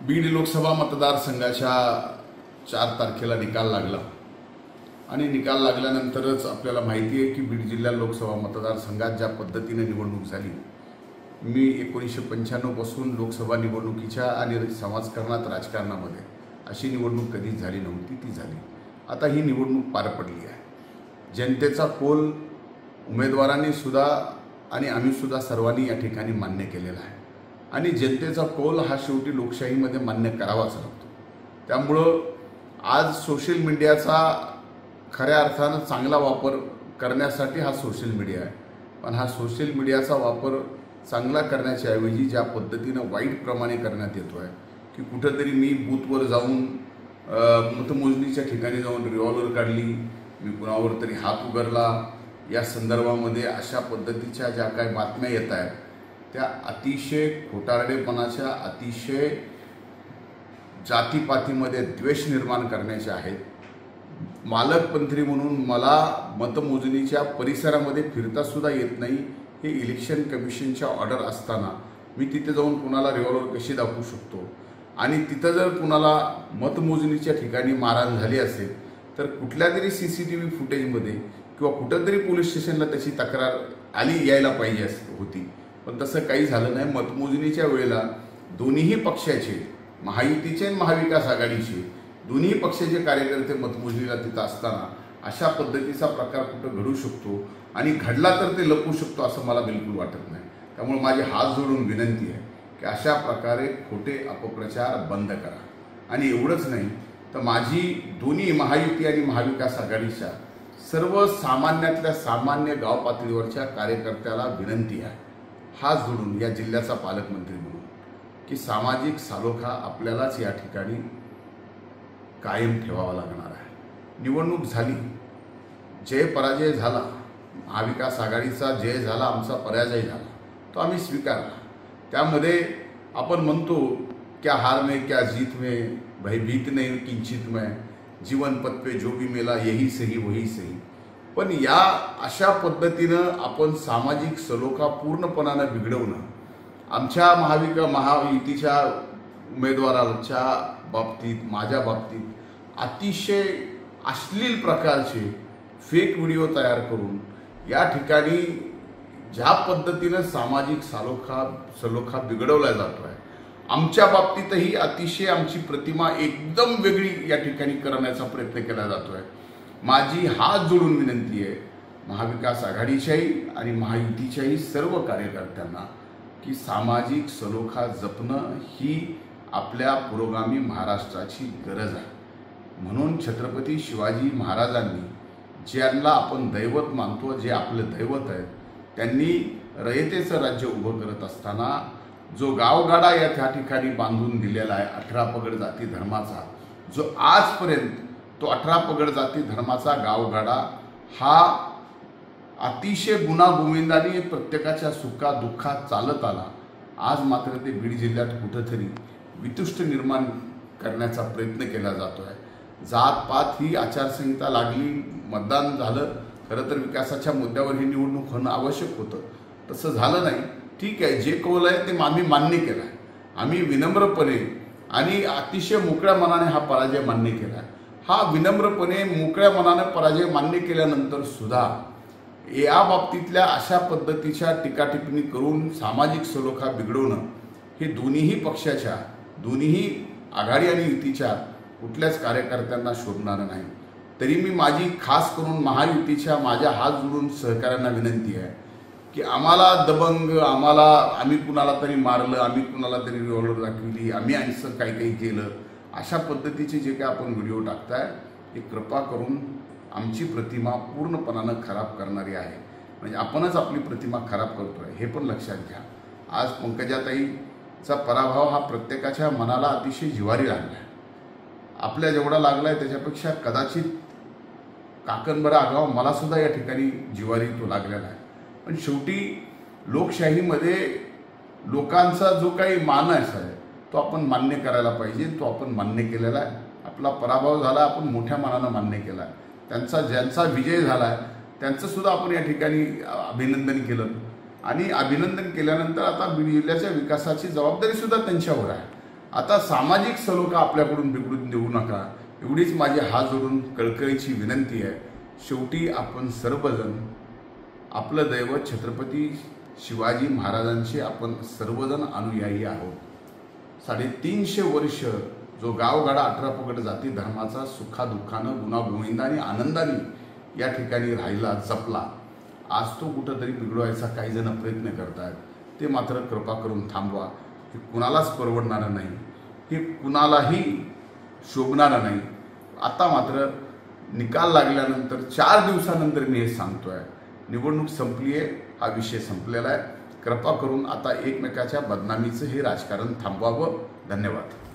बीड लोकसभा मतदारसंघाच्या 4 तारखेला निकाल लागला आणि निकाल लागल्यानंतरच आपल्याला माहिती आहे की बीड जिल्हा लोकसभा मतदारसंघात ज्या पद्धतीने निवडणूक झाली, मी 1995 पासून लोकसभा निवडणुकीच्या आणि समाजकारणात राजकारणामध्ये अशी निवडणूक कधीच झाली नव्हती, ती झाली। आता ही निवडणूक पार पडली आहे। जनतेचा कौल उमेदवारांनी सुद्धा आणि आम्ही सुद्धा सर्वांनी या ठिकाणी मान्य केलेला आहे आणि जनतेचा कौल हा शेवटी लोकशाहीमध्ये मान्य करावाच लागतो। त्यामुळं आज सोशल मीडियाचा खऱ्या अर्थानं चांगला वापर करण्यासाठी हा सोशल मीडिया आहे, पण हा सोशल मीडियाचा वापर चांगला करण्याच्या ऐवजी ज्या पद्धतीनं वाईट प्रमाणे करण्यात येतो आहे की कुठेतरी मी बूथवर जाऊन मतमोजणीच्या ठिकाणी जाऊन रिव्हॉल्वर काढली, मी कुणावर तरी हात उगारला, या संदर्भामध्ये अशा पद्धतीच्या ज्या काही बातम्या येत आहेत त्या अतिशय खोटारडेपणाच्या, अतिशय जातीपातीमध्ये द्वेष निर्माण करण्याच्या आहेत। मालकमंत्री म्हणून मला मतमोजणीच्या परिसरामध्ये फिरता सुद्धा येत नाही, हे इलेक्शन कमिशनच्या ऑर्डर असताना मी तिथे जाऊन कुणाला रिव्हॉल्वर कशी दाखवू शकतो आणि तिथं जर कुणाला मतमोजणीच्या ठिकाणी मारहाण झाली असेल तर कुठल्या तरी CCTV फुटेजमध्ये किंवा कुठंतरी पोलीस स्टेशनला त्याची तक्रार यायला पाहिजे होती, पण तसं काही झालं नाही। मतमोजणीच्या वेळेला दोन्हीही पक्षाचे, महायुतीचे आणि महाविकास आघाडीचे दोन्ही पक्षाचे कार्यकर्ते मतमोजणीला तिथं असताना अशा पद्धतीचा प्रकार कुठं घडू शकतो आणि घडला तर ते लपवू शकतो असं मला बिलकुल वाटत नाही। त्यामुळे माझी हात जोडून विनंती आहे की अशा प्रकारे खोटे अपप्रचार बंद करा आणि एवढंच नाही तर माझी दोन्ही महायुती आणि महाविकास आघाडीच्या सर्व सामान्यातल्या सामान्य गाव पातळीवरच्या कार्यकर्त्याला विनंती आहे, हात जोडून या जिल्ह्याचा पालकमंत्री म्हणून, की सामाजिक सलोखा आपल्यालाच या ठिकाणी कायम ठेवावा लागणार आहे। निवडणूक झाली, जय पराजय झाला, महाविकास आघाडीचा जय झाला, आमचा पराजय झाला, तो आम्ही स्वीकारला। त्यामध्ये आपण म्हणतो क्या हार में क्या जीत में, भयभीत नहीं किंचित में, जीवन पथ पे जो भी मिला यही सही वही सही। पण या अशा पद्धतीनं आपण सामाजिक सलोखा पूर्णपणानं बिघडवणं, आमच्या महायुतीच्या उमेदवाराच्या बाबतीत, माझ्या बाबतीत अतिशय अश्लील प्रकारचे फेक व्हिडिओ तयार करून या ठिकाणी ज्या पद्धतीनं सामाजिक सलोखा बिघडवला जातो आहे, आमच्या बाबतीतही अतिशय आमची प्रतिमा एकदम वेगळी या ठिकाणी करण्याचा प्रयत्न केला जातो आहे। माझी हात जोडून विनंती आहे महाविकास आघाडीच्याही आणि महायुतीच्याही सर्व कार्यकर्त्यांना की सामाजिक सलोखा जपणं ही आपल्या पुरोगामी महाराष्ट्राची गरज आहे। म्हणून छत्रपती शिवाजी महाराजांनी ज्यांना आपण दैवत मानतो, जे आपलं दैवत आहे, त्यांनी रयतेचं राज्य उभं करत असताना जो गावगाडा या त्या ठिकाणी बांधून दिलेला आहे 18 पगड जाती धर्माचा, जो आजपर्यंत तो 18 पगड जाती धर्माचा गावगाडा हा अतिशय गुणागोविंदाने प्रत्येकाच्या सुखा दुःखात चालत आला, आज मात्र ते बीड जिल्ह्यात कुठंतरी वितुष्ट निर्माण करण्याचा प्रयत्न केला जातो आहे। जातपात ही आचारसंहिता लागली, मतदान झालं, खरं तर विकासाच्या मुद्द्यावर ही निवडणूक होणं आवश्यक होतं, तसं झालं नाही। ठीक आहे, जे कौल आहे ते आम्ही मान्य केलं आहे, आम्ही विनम्रपणे आणि अतिशय मोकळ्या मनाने हा पराजय मान्य केला आहे। हा विनम्रपणे मोकळ्या मनाने पराजय मान्य केल्यानंतर सुद्धा या बाबतीतल्या अशा पद्धतीच्या टीकाटिप्पणी करून सामाजिक सलोखा बिघडवणं हे दोन्हीही पक्षाच्या, दोन्हीही आघाडी आणि युतीच्या कुठल्याच कार्यकर्त्यांना शोभणारं नाही। तरी मी माझी खास करून महायुतीच्या माझ्या हात जोडून सहकाऱ्यांना विनंती आहे की आम्हाला दबंग, आम्ही कुणाला तरी मारलं, आम्ही कुणाला तरी रिव्हॉल्वर दाखवली, आम्ही असं काही केलं, अशा पद्धतीचे जे काही आपण व्हिडिओ टाकताय हे कृपा करून आमची प्रतिमा पूर्णपणानं खराब करणारी आहे, म्हणजे आपणच आपली प्रतिमा खराब करतोय हे पण लक्षात घ्या। आज पंकजाताईचा पराभव हा प्रत्येकाच्या मनाला अतिशय जिव्हारी लागला आहे, आपल्या जेवढा लागला आहे त्याच्यापेक्षा कदाचित काकणबरा आगाव मला सुद्धा या ठिकाणी जिव्हारी तो लागलेला आहे। पण शेवटी लोकशाहीमध्ये लोकांचा जो काही मानस आहे तो आपण मान्य करायला पाहिजे, तो आपण मान्य केलेला आहे। आपला पराभव झाला, आपण मोठ्या मनानं मान्य केला आहे। ज्यांचा विजय झाला आहे त्यांचं सुद्धा आपण या ठिकाणी अभिनंदन केलं आणि अभिनंदन केल्यानंतर आता बीड जिल्ह्याच्या विकासाची जबाबदारी सुद्धा त्यांच्यावर आहे। आता सामाजिक सलोखा आपल्याकडून बिघडून देऊ नका, एवढीच माझी हात जोडून कळकळीची विनंती आहे. शेवटी आपण सर्वजण आपलं दैवत छत्रपती शिवाजी महाराजांचे आपण सर्वजण अनुयायी आहोत. 350 वर्ष जो गावगाडा 18 पगड जाती धर्माचा सुखादुःखानं गुणागोविंदाने आनंदाने या ठिकाणी राहिला, जपला, आज तो कुठंतरी बिघडवायचा काही जण प्रयत्न करतात. ते मात्र कृपा करून थांबवा. हे कुणालाच परवडणारं नाही, हे कुणालाही शोभणारं नाही. आता मात्र निकाल लागल्यानंतर 4 दिवसानंतर मी हे सांगतोय, निवडणूक संपली आहे, हा विषय संपलेला आहे. कृपा करून आता एकमेकाच्या बदनामीचं हे राजकारण थांबवावं. धन्यवाद.